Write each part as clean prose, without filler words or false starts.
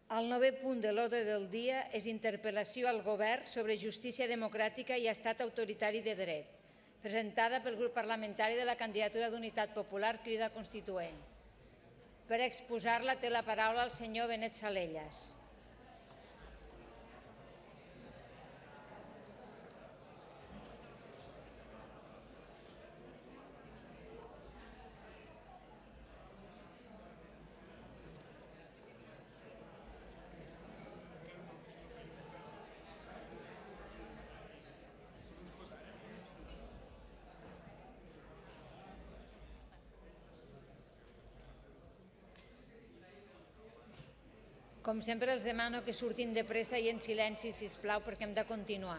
El 9è punt de l'ordre del dia és interpel·lació al Govern sobre justícia democràtica i estat autoritari de dret, presentada pel grup parlamentari de la candidatura d'Unitat Popular Crida Constituent. Per exposar-la té la paraula el senyor Benet Salellas. Com sempre, els demano que surtin de pressa i en silenci, sisplau, perquè hem de continuar.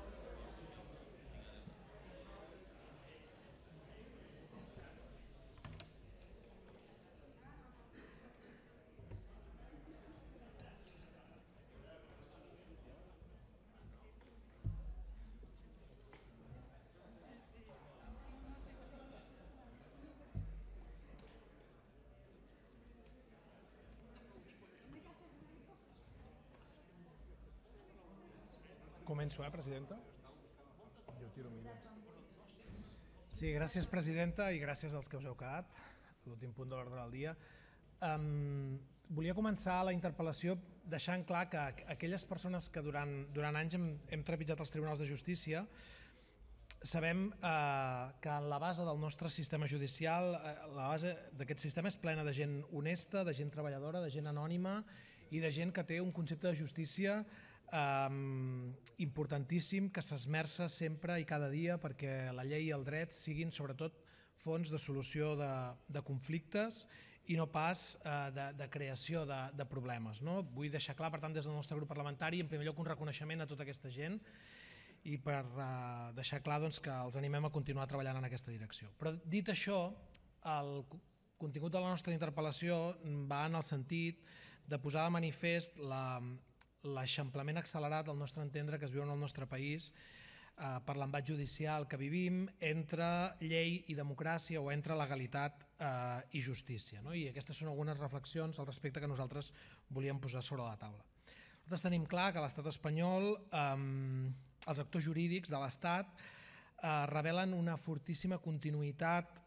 Començo, presidenta? Jo tiro millor. Sí, gràcies, presidenta, i gràcies als que us heu quedat, l'últim punt de l'ordre del dia. Volia començar la interpel·lació deixant clar que aquelles persones que durant anys hem trepitjat els tribunals de justícia sabem que la base del nostre sistema judicial, la base d'aquest sistema és plena de gent honesta, de gent treballadora, de gent anònima i de gent que té un concepte de justícia importantíssim, que s'esmerça sempre i cada dia perquè la llei i el dret siguin sobretot fonts de solució de conflictes i no pas de creació de problemes. Vull deixar clar, per tant, des del nostre grup parlamentari, en primer lloc, un reconeixement a tota aquesta gent i per deixar clar que els animem a continuar treballant en aquesta direcció. Però dit això, el contingut de la nostra interpel·lació va en el sentit de posar de manifest l'eixamplament accelerat, al nostre entendre, que es viu en el nostre país per l'embat judicial que vivim entre llei i democràcia o entre legalitat i justícia. I aquestes són algunes reflexions al respecte que nosaltres volíem posar sobre la taula. Nosaltres tenim clar que a l'estat espanyol els actors jurídics de l'estat revelen una fortíssima continuïtat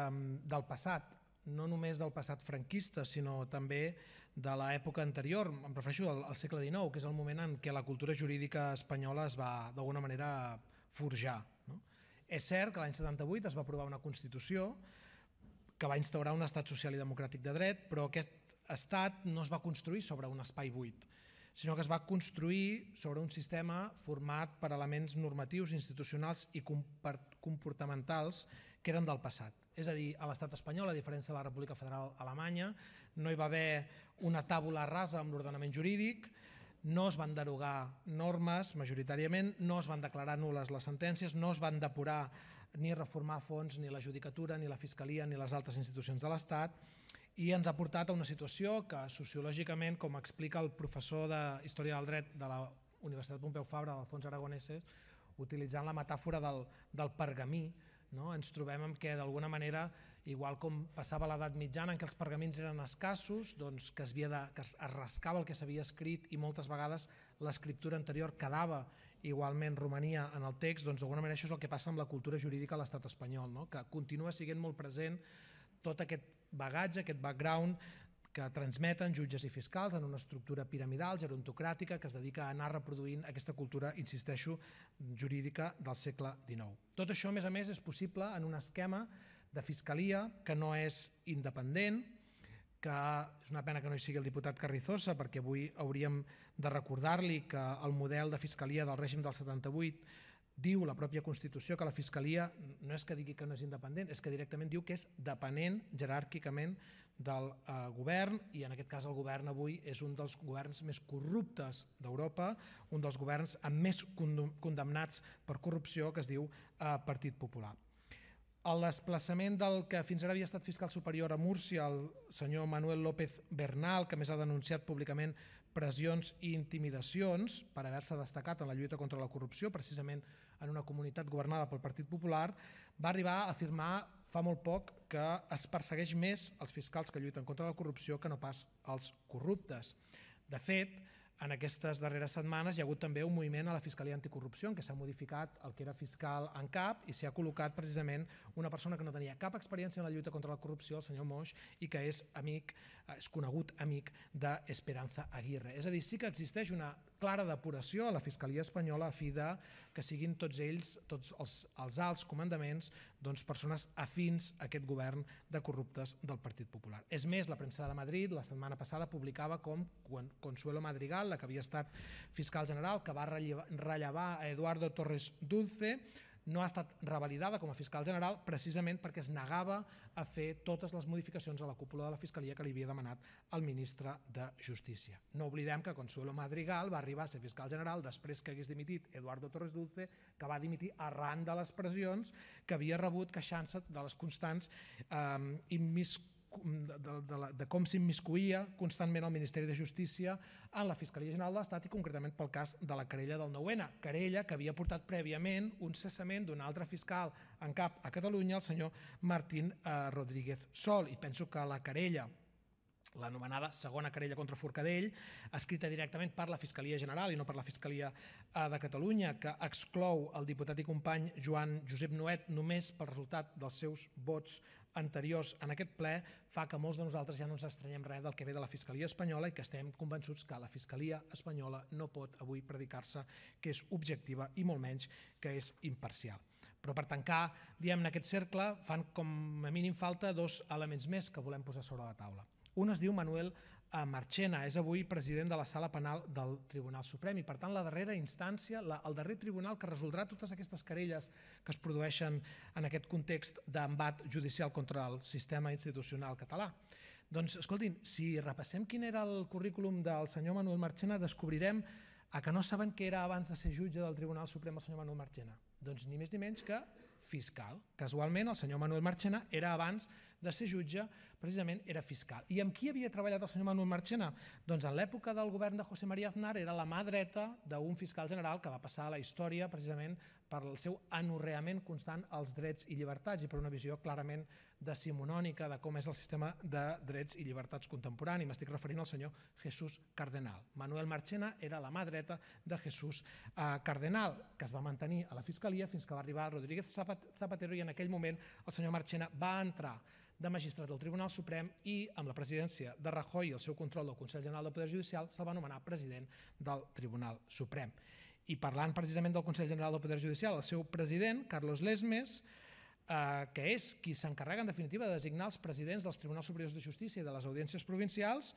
del passat, no només del passat franquista, sinó també de l'època anterior, em refereixo al segle XIX, que és el moment en què la cultura jurídica espanyola es va d'alguna manera forjar. És cert que l'any 78 es va aprovar una Constitució que va instaurar un estat social i democràtic de dret, però aquest estat no es va construir sobre un espai buit, sinó que es va construir sobre un sistema format per elements normatius, institucionals i comportamentals que eren del passat. És a dir, a l'estat espanyol, a diferència de la República Federal Alemanya, no hi va haver una tàbula rasa amb l'ordenament jurídic, no es van derogar normes majoritàriament, no es van declarar nul·les les sentències, no es van depurar ni reformar a fons ni la judicatura, ni la fiscalia, ni les altres institucions de l'Estat, i ens ha portat a una situació que sociològicament, com explica el professor de Història del Dret de la Universitat Pompeu Fabra, Alfons Aragoneses, utilitzant la metàfora del pergamí, ens trobem que d'alguna manera, igual com passava a l'edat mitjana en què els pergamins eren escassos, que es rascava el que s'havia escrit i moltes vegades l'escriptura anterior quedava igualment, romania en el text, d'alguna manera això és el que passa amb la cultura jurídica a l'estat espanyol, que continua sent molt present tot aquest bagatge, aquest background que transmeten jutges i fiscals en una estructura piramidal, gerontocràtica, que es dedica a anar reproduint aquesta cultura, insisteixo, jurídica del segle XIX. Tot això, a més, és possible en un esquema de fiscalia que no és independent, que és una pena que no hi sigui el diputat Carrizosa, perquè avui hauríem de recordar-li que el model de fiscalia del règim del 78 diu la pròpia Constitució que la Fiscalia no és que digui que no és independent, és que directament diu que és depenent jeràrquicament del govern, i en aquest cas el govern avui és un dels governs més corruptes d'Europa, un dels governs amb més condemnats per corrupció, que es diu Partit Popular. El desplaçament del que fins ara havia estat fiscal superior a Múrcia, el senyor Manuel López Bernal, que més ha denunciat públicament pressions i intimidacions per haver-se destacat en la lluita contra la corrupció, precisament en una comunitat governada pel Partit Popular, va arribar a afirmar fa molt poc que es persegueix més els fiscals que lluiten contra la corrupció que no pas els corruptes. De fet, en aquestes darreres setmanes hi ha hagut també un moviment a la Fiscalia Anticorrupció en què s'ha modificat el que era fiscal en cap i s'hi ha col·locat precisament una persona que no tenia cap experiència en la lluita contra la corrupció, el senyor Moix, i que és conegut amic d'Esperanza Aguirre. És a dir, sí que existeix una clara depuració a la Fiscalia espanyola a fi de que siguin tots ells, tots els alts comandaments, persones afins a aquest govern de corruptes del Partit Popular. És més, la premsa de Madrid la setmana passada publicava com Consuelo Madrigal, la que havia estat fiscal general, que va rellevar a Eduardo Torres Dulce, no ha estat revalidada com a fiscal general precisament perquè es negava a fer totes les modificacions a la cúpula de la Fiscalia que li havia demanat el ministre de Justícia. No oblidem que Consuelo Madrigal va arribar a ser fiscal general després que hagués dimitit Eduardo Torres Dulce, que va dimitir arran de les pressions que havia rebut queixant-se de les constants de com s'immiscuïa constantment el Ministeri de Justícia en la Fiscalia General de l'Estat i concretament pel cas de la querella del 9N, querella que havia portat prèviament un cessament d'un altre fiscal en cap a Catalunya, el senyor Martín Rodríguez Sol. I penso que la querella, l'anomenada segona querella contra Forcadell, escrita directament per la Fiscalia General i no per la Fiscalia de Catalunya, que exclou el diputat i company Joan Josep Nuet només pel resultat dels seus vots anteriors en aquest ple, fa que molts de nosaltres ja no ens estranyem res del que ve de la Fiscalia espanyola i que estem convençuts que la Fiscalia espanyola no pot avui predicar-se que és objectiva i molt menys que és imparcial. Però per tancar, diguem, en aquest cercle fan com a mínim falta dos elements més que volem posar sobre la taula. Un es diu Manuel Marchena, és avui president de la Sala Penal del Tribunal Suprem i per tant la darrera instància, el darrer tribunal que resoldrà totes aquestes querelles que es produeixen en aquest context d'embat judicial contra el sistema institucional català. Doncs escoltin, si repassem quin era el currículum del senyor Manuel Marchena descobrirem que no saben què era abans de ser jutge del Tribunal Suprem el senyor Manuel Marchena. Doncs ni més ni menys que fiscal. Casualment el senyor Manuel Marchena era abans de ser jutge, precisament era fiscal. I amb qui havia treballat el senyor Manuel Marchena? Doncs en l'època del govern de José María Aznar era la mà dreta d'un fiscal general que va passar a la història precisament per el seu anorreament constant als drets i llibertats i per una visió clarament decimonònica de com és el sistema de drets i llibertats contemporani. M'estic referint al senyor Jesús Cardenal. Manuel Marchena era la mà dreta de Jesús Cardenal, que es va mantenir a la Fiscalia fins que va arribar Rodríguez Zapatero i en aquell moment el senyor Marchena va entrar de magistrat del Tribunal Suprem i amb la presidència de Rajoy i el seu control del Consell General del Poder Judicial se'l va nomenar president del Tribunal Suprem. I parlant precisament del Consell General del Poder Judicial, el seu president, Carlos Lesmes, que és qui s'encarrega en definitiva de designar els presidents dels Tribunals Superiors de Justícia i de les audiències provincials,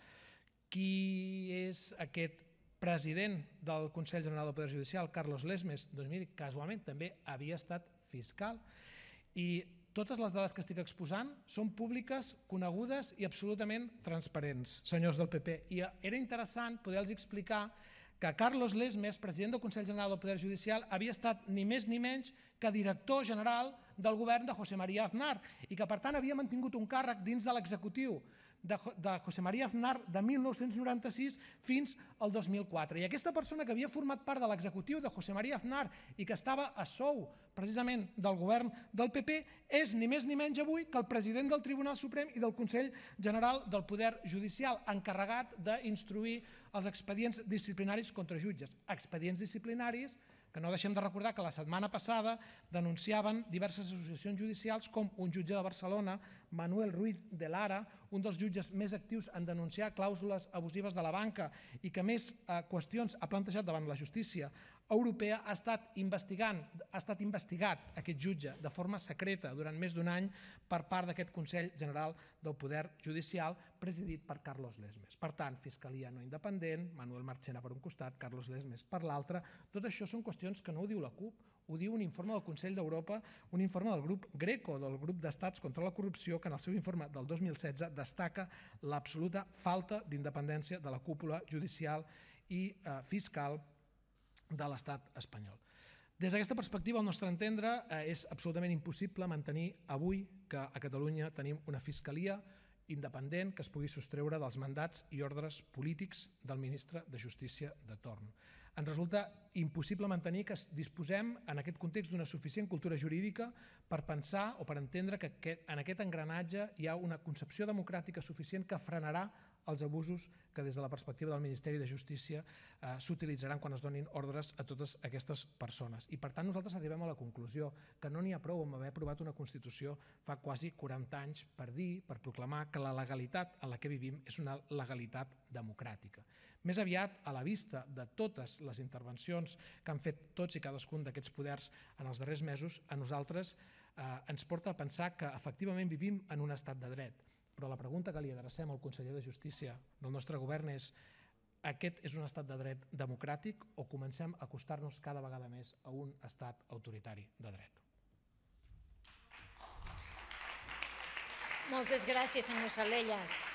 qui és aquest president del Consell General del Poder Judicial, Carlos Lesmes? Doncs miri, casualment també havia estat fiscal i totes les dades que estic exposant són públiques, conegudes i absolutament transparents, senyors del PP. I era interessant poder-los explicar que Carlos Lesmes, president del Consell General del Poder Judicial, havia estat ni més ni menys que director general del govern de José María Aznar i que per tant havia mantingut un càrrec dins de l'executiu de José María Aznar de 1996 fins al 2004. I aquesta persona que havia format part de l'executiu de José María Aznar i que estava a sou precisament del govern del PP és ni més ni menys avui que el president del Tribunal Suprem i del Consell General del Poder Judicial, encarregat d'instruir els expedients disciplinaris contra jutges. Expedients disciplinaris que no deixem de recordar que la setmana passada denunciaven diverses associacions judicials com un jutge de Barcelona, Manuel Ruiz de Lara, un dels jutges més actius en denunciar clàusules abusives de la banca i que més qüestions ha plantejat davant la justícia europea, ha estat investigat aquest jutge de forma secreta durant més d'un any per part d'aquest Consell General del Poder Judicial presidit per Carlos Lesmes. Per tant, Fiscalia no independent, Manuel Marchena per un costat, Carlos Lesmes per l'altre. Tot això són qüestions que no ho diu la CUP, ho diu un informe del Consell d'Europa, un informe del grup Greco, del grup d'estats contra la corrupció, que en el seu informe del 2016 destaca l'absoluta falta d'independència de la cúpula judicial i fiscal de l'estat espanyol. Des d'aquesta perspectiva, al nostre entendre, és absolutament impossible mantenir avui que a Catalunya tenim una fiscalia independent que es pugui sostreure dels mandats i ordres polítics del ministre de Justícia de torn. Ens resulta impossible mantenir que disposem en aquest context d'una suficient cultura jurídica per pensar o per entendre que en aquest engranatge hi ha una concepció democràtica suficient que frenarà els abusos que des de la perspectiva del Ministeri de Justícia s'utilitzaran quan es donin ordres a totes aquestes persones. I per tant nosaltres arribem a la conclusió que no n'hi ha prou amb haver aprovat una Constitució fa quasi 40 anys per dir, per proclamar que la legalitat en la que vivim és una legalitat democràtica. Més aviat, a la vista de totes les intervencions que han fet tots i cadascun d'aquests poders en els darrers mesos, a nosaltres ens porta a pensar que efectivament vivim en un estat de dret. Però la pregunta que li adrecem al conseller de Justícia del nostre govern és: aquest és un estat de dret democràtic o comencem a acostar-nos cada vegada més a un estat autoritari de dret? Moltes gràcies, senyor Salellas.